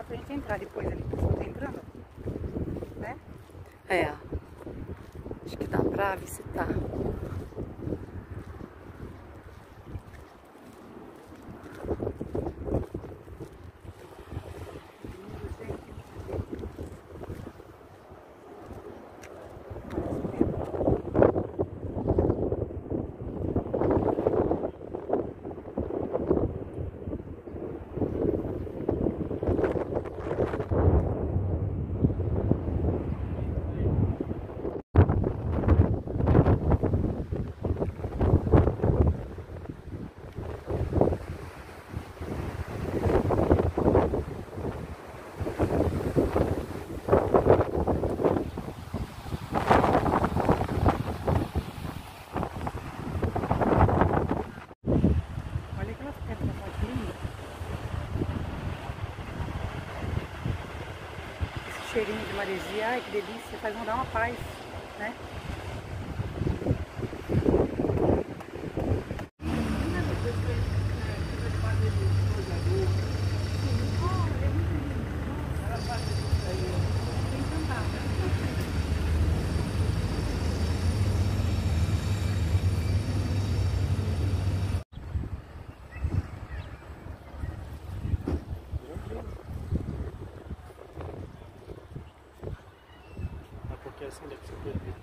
pra gente entrar depois ali. Pessoal, tá entrando? Né? É. Acho que dá pra visitar. Cheirinho de maresia, ai que delícia, faz dar uma paz, né? Porque assim deve ser perdido.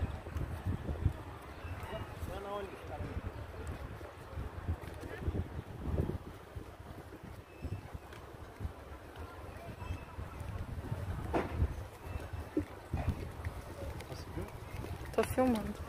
Não, olha os caras. Tô filmando.